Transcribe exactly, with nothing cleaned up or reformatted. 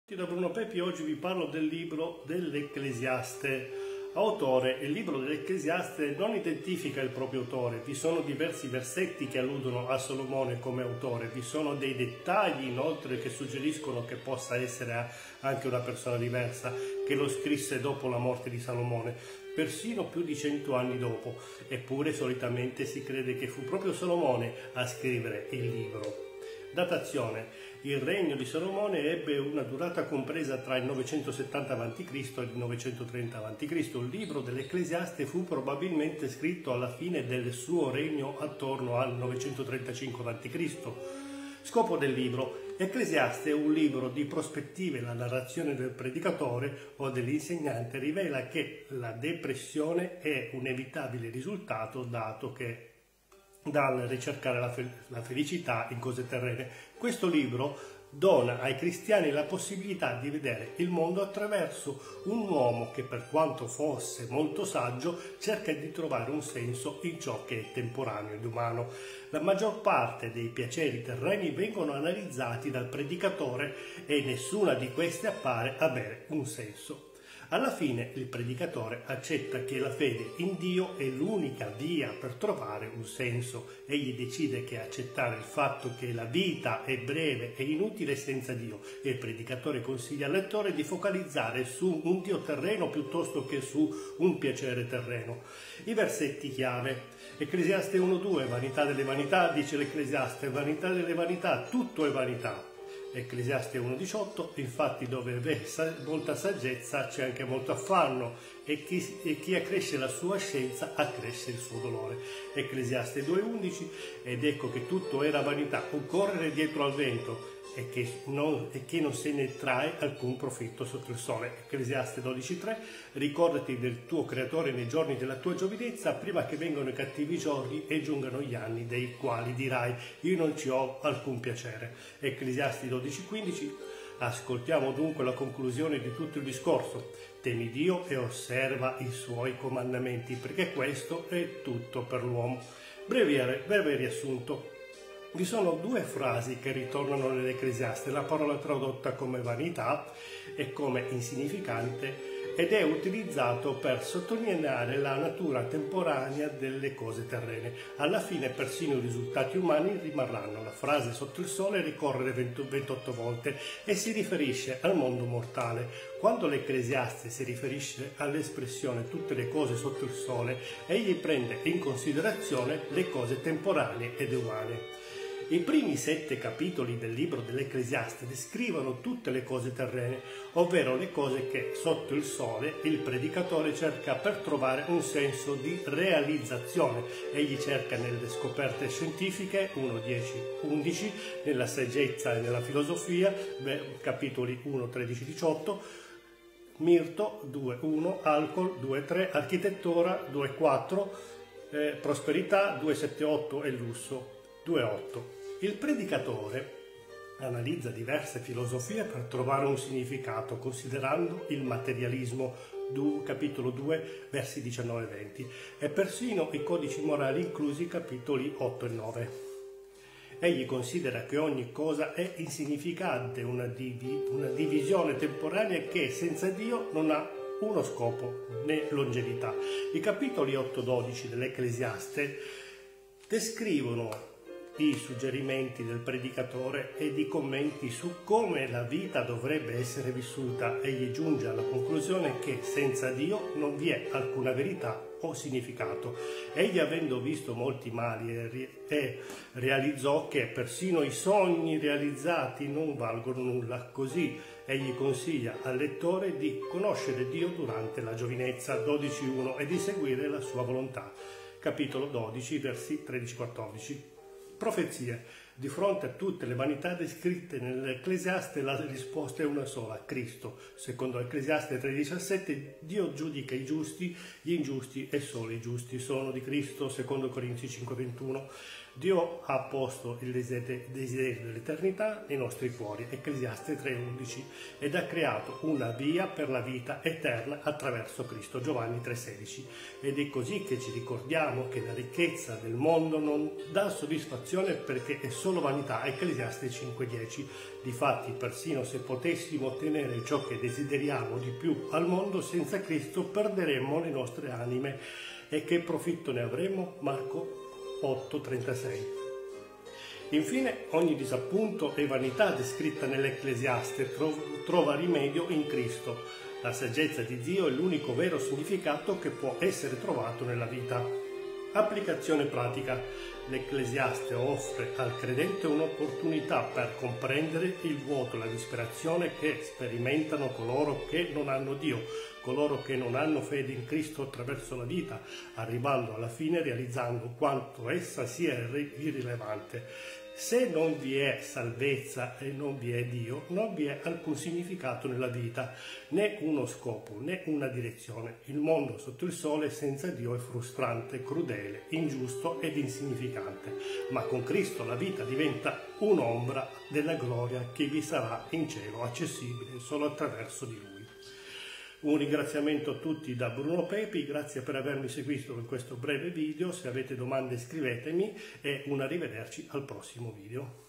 Da Bruno Pepi. Oggi vi parlo del libro dell'Ecclesiaste. Autore: il libro dell'Ecclesiaste non identifica il proprio autore, vi sono diversi versetti che alludono a Salomone come autore, vi sono dei dettagli inoltre che suggeriscono che possa essere anche una persona diversa, che lo scrisse dopo la morte di Salomone, persino più di cento anni dopo, eppure solitamente si crede che fu proprio Salomone a scrivere il libro. Datazione: il regno di Salomone ebbe una durata compresa tra il novecentosettanta avanti Cristo e il novecentotrenta avanti Cristo. Il libro dell'Ecclesiaste fu probabilmente scritto alla fine del suo regno attorno al novecentotrentacinque avanti Cristo. Scopo del libro: Ecclesiaste è un libro di prospettive. La narrazione del predicatore o dell'insegnante rivela che la depressione è un inevitabile risultato dato che dal ricercare la, fel- la felicità in cose terrene. Questo libro dona ai cristiani la possibilità di vedere il mondo attraverso un uomo che, per quanto fosse molto saggio, cerca di trovare un senso in ciò che è temporaneo ed umano. La maggior parte dei piaceri terreni vengono analizzati dal predicatore e nessuna di queste appare avere un senso. Alla fine il predicatore accetta che la fede in Dio è l'unica via per trovare un senso. Egli decide che accettare il fatto che la vita è breve e inutile senza Dio, e il predicatore consiglia al lettore di focalizzare su un Dio terreno piuttosto che su un piacere terreno. I versetti chiave: Ecclesiaste uno due, vanità delle vanità, dice l'Ecclesiaste, vanità delle vanità, tutto è vanità. Ecclesiaste uno diciotto, infatti dove c'è molta saggezza c'è anche molto affanno, e chi, e chi accresce la sua scienza accresce il suo dolore. Ecclesiaste due undici, ed ecco che tutto era vanità, un correre dietro al vento, e che, non, e che non se ne trae alcun profitto sotto il sole. Ecclesiaste dodici tre, ricordati del tuo creatore nei giorni della tua giovinezza, prima che vengano i cattivi giorni e giungano gli anni dei quali dirai io non ci ho alcun piacere. Ecclesiasti dodici quindici, ascoltiamo dunque la conclusione di tutto il discorso: temi Dio e osserva i suoi comandamenti, perché questo è tutto per l'uomo. Breve, breve riassunto: vi sono due frasi che ritornano nell'Ecclesiaste, la parola tradotta come vanità e come insignificante, ed è utilizzato per sottolineare la natura temporanea delle cose terrene. Alla fine persino i risultati umani rimarranno. La frase sotto il sole ricorre ventotto volte e si riferisce al mondo mortale. Quando l'Ecclesiaste si riferisce all'espressione tutte le cose sotto il sole, egli prende in considerazione le cose temporanee ed umane. I primi sette capitoli del libro dell'Ecclesiaste descrivono tutte le cose terrene, ovvero le cose che sotto il sole il predicatore cerca per trovare un senso di realizzazione. Egli cerca nelle scoperte scientifiche, uno dieci undici, nella saggezza e nella filosofia, beh, capitoli uno tredici diciotto, mirto due uno, alcol due tre, architettura due quattro, eh, prosperità due sette otto e lusso due otto. Il predicatore analizza diverse filosofie per trovare un significato, considerando il materialismo, capitolo due, versi diciannove venti, e persino i codici morali inclusi, capitoli otto e nove. Egli considera che ogni cosa è insignificante, una, divi, una divisione temporanea che senza Dio non ha uno scopo né longevità. I capitoli otto dodici dell'Ecclesiaste descrivono i suggerimenti del predicatore ed i commenti su come la vita dovrebbe essere vissuta. Egli giunge alla conclusione che senza Dio non vi è alcuna verità o significato. Egli, avendo visto molti mali, e realizzò che persino i sogni realizzati non valgono nulla. Così egli consiglia al lettore di conoscere Dio durante la giovinezza, dodici uno, e di seguire la sua volontà. Capitolo dodici, versi tredici quattordici. Profezie. Di fronte a tutte le vanità descritte nell'Ecclesiaste, la risposta è una sola: Cristo. Secondo Ecclesiaste tre diciassette, Dio giudica i giusti, gli ingiusti e solo i giusti sono di Cristo. Secondo Corinzi cinque ventuno. Dio ha posto il desiderio dell'eternità nei nostri cuori, Ecclesiaste tre undici, ed ha creato una via per la vita eterna attraverso Cristo, Giovanni tre sedici. Ed è così che ci ricordiamo che la ricchezza del mondo non dà soddisfazione perché è solo vanità, Ecclesiaste cinque dieci. Difatti, persino se potessimo ottenere ciò che desideriamo di più al mondo, senza Cristo perderemmo le nostre anime. E che profitto ne avremo? Marco otto trentasei. Infine, ogni disappunto e vanità descritta nell'Ecclesiaste trova rimedio in Cristo. La saggezza di Dio è l'unico vero significato che può essere trovato nella vita. Applicazione pratica. L'Ecclesiaste offre al credente un'opportunità per comprendere il vuoto e la disperazione che sperimentano coloro che non hanno Dio, coloro che non hanno fede in Cristo attraverso la vita, arrivando alla fine realizzando quanto essa sia irrilevante. Se non vi è salvezza e non vi è Dio, non vi è alcun significato nella vita, né uno scopo, né una direzione. Il mondo sotto il sole senza Dio è frustrante, crudele, ingiusto ed insignificante. Ma con Cristo la vita diventa un'ombra della gloria che vi sarà in cielo, accessibile solo attraverso di Lui. Un ringraziamento a tutti da Bruno Pepi, grazie per avermi seguito in questo breve video. Se avete domande scrivetemi e un arrivederci al prossimo video.